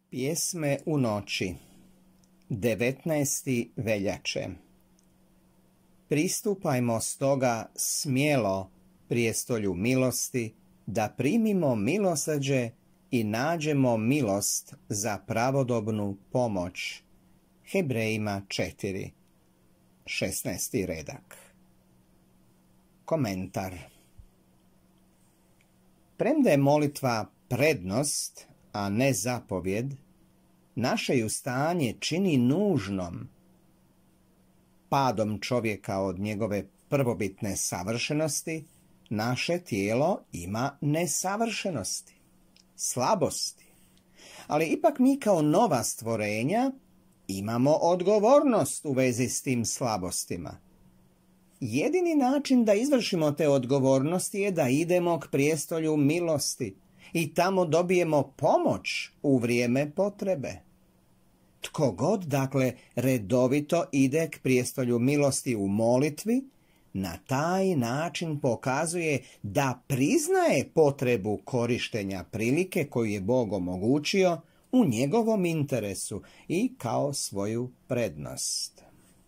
Pjesme u noći, 19. veljače. Pristupajmo stoga smjelo prijestolju milosti, da primimo milosrđe i nađemo milost za pravodobnu pomoć. Hebrejima 4, 16. redak. Komentar. Premda je molitva prednost, a ne zapovjed, naše ju stanje čini nužnom. Padom čovjeka od njegove prvobitne savršenosti, naše tijelo ima nesavršenosti, slabosti. Ali ipak mi kao nova stvorenja imamo odgovornost u vezi s tim slabostima. Jedini način da izvršimo te odgovornosti je da idemo k prijestolju milosti i tamo dobijemo pomoć u vrijeme potrebe. Tko god, dakle, redovito ide k prijestolju milosti u molitvi, na taj način pokazuje da priznaje potrebu korištenja prilike koju je Bog omogućio u njegovom interesu i kao svoju prednost.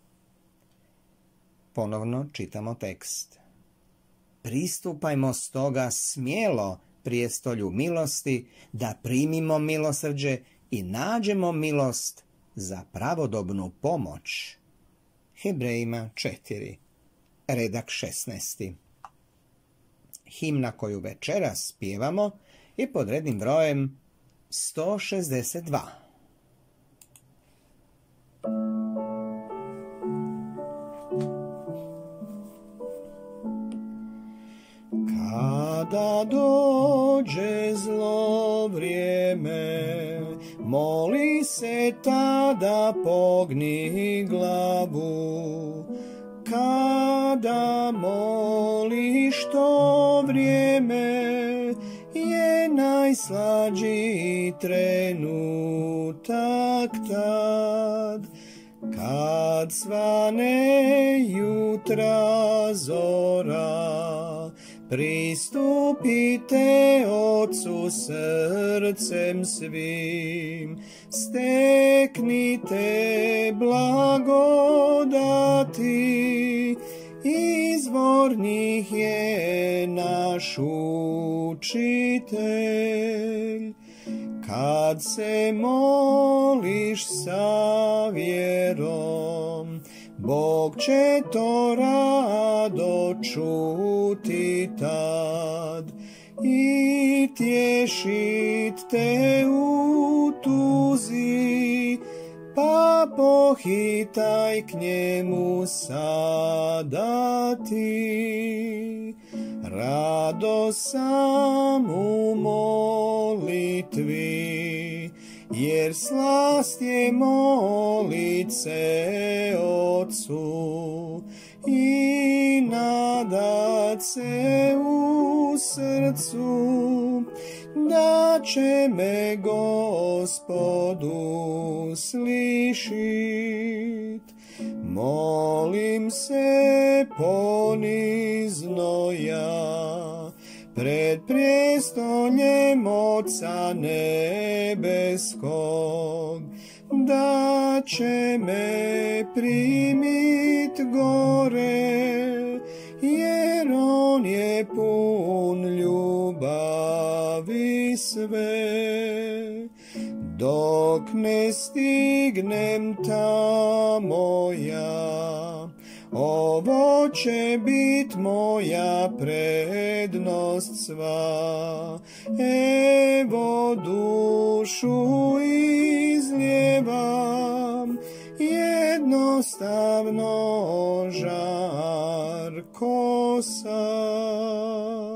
Ponovno čitamo tekst. Pristupajmo stoga smjelo prijestolju milosti, da primimo milosrđe i nađemo milost za pravodobnu pomoć. Hebrejima 4, redak 16. Himna koju večeras pjevamo je pod rednim brojem 162. Kada dođe zlo vrijeme, moli se tada pogni glavu. Kada moliš to vrijeme, je najslađi trenutak tad. Kad svane jutra zora, pristupite Otcu srcem svim, steknite blagodati, izvornih je naš učitelj. Kad se moliš sa vjerom, Bog će to rado čuti tad i tješit te u tuzi, pa pohitaj k njemu sada ti. Rado sam u molitvi, jer slast je molit se Otcu i nadat se u srcu, da će me Gospod uslišit. Molim se ponizno ja, pred prijestoljem Oca nebeskog, da će me primit gore, jer on je pun ljubavi sve. Dok ne stignem tamo ja, ovo će bit moja prednost sva. Evo dušu izljevam, jednostavno žarko sam.